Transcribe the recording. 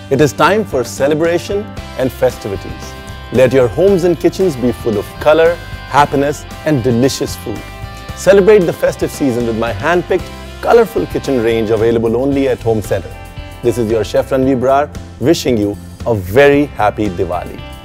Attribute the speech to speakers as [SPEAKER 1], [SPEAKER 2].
[SPEAKER 1] It is time for celebration and festivities. Let your homes and kitchens be full of color, happiness and delicious food. Celebrate the festive season with my hand-picked, colorful kitchen range available only at Home Center. This is your chef Ranveer Brar wishing you a very happy Diwali.